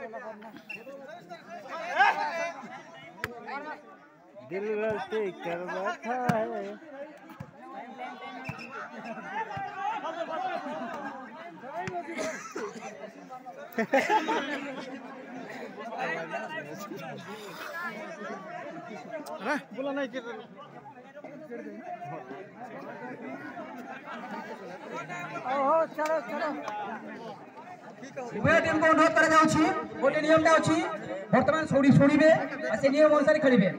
दिल गलती कर बैठा है। बोला नहीं कि चलो चलो उभय टीम को अनुरोध करा जाउछि गोटे नियमटा अछि वर्तमान शुणिबे आ से नियम अनुसार खेलिबे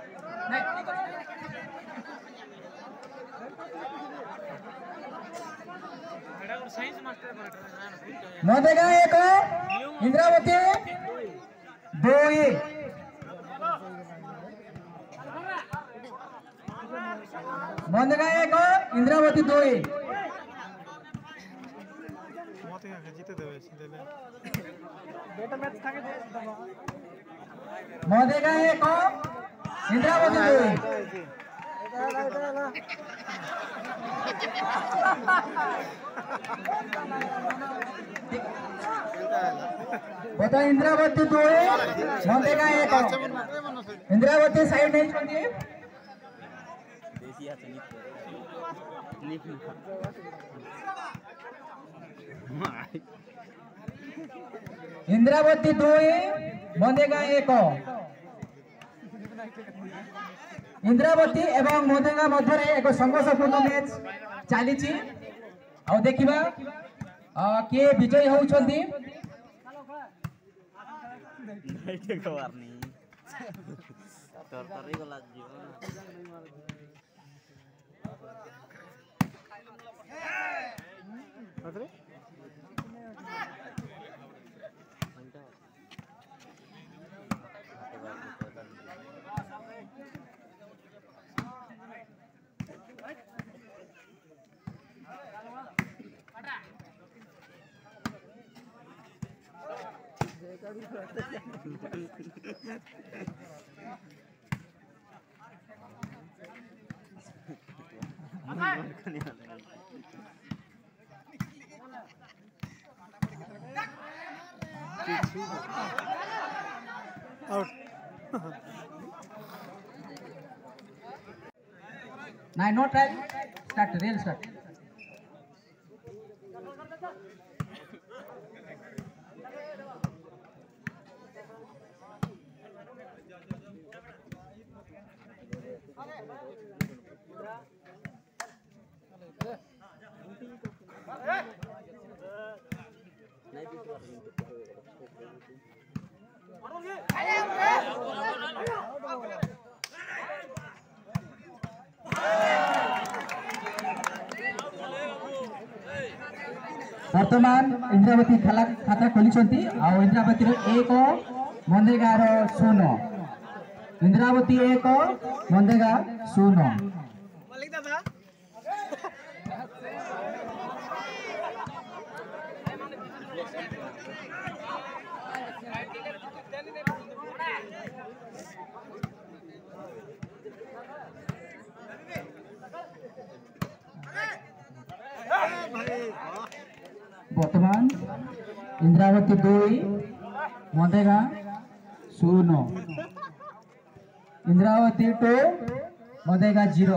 मदेगा एक इंद्रावती दोई मदेगा एक इंद्रावती दोई मदेगा एक इंद्रावती दोई बता इंद्रावती दोई मदेगा एक इंद्रावती साइड नहीं छोड़िए इंद्रावती दोई मदेगा एक इंद्रावती एवं मदेगा मध्य एक संघर्षपूर्ण मैच चली देखा किए विजयी होउछंती not right start real start वर्तमान इंद्रावती खाता खोली इंद्रावती एक मदेगार 0 इंद्रावती एक मदेगा 0 वर्तमान इंद्रावती 2 मदेगा 0 इंद्रावती 2 मदेगा 0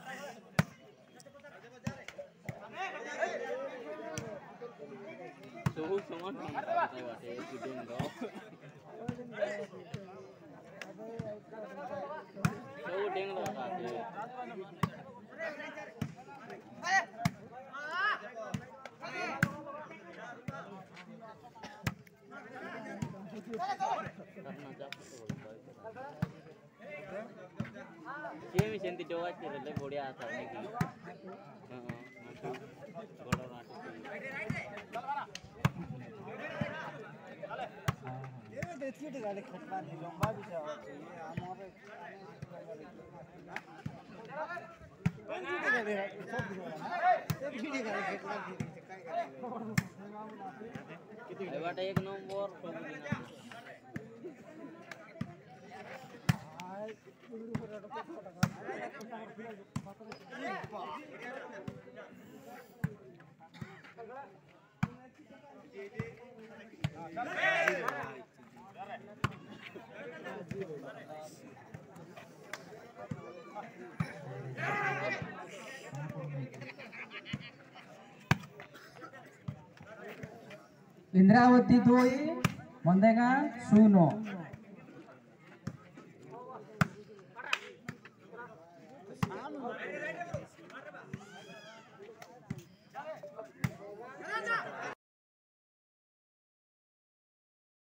सेमी सेंती जोगा चले बढ़िया था नहीं ये देखिए तो गाड़ी खटका नहीं लंबा भी जा हमारे बट एक नंबर इंद्रावती 2 मंदेगा 0 Anu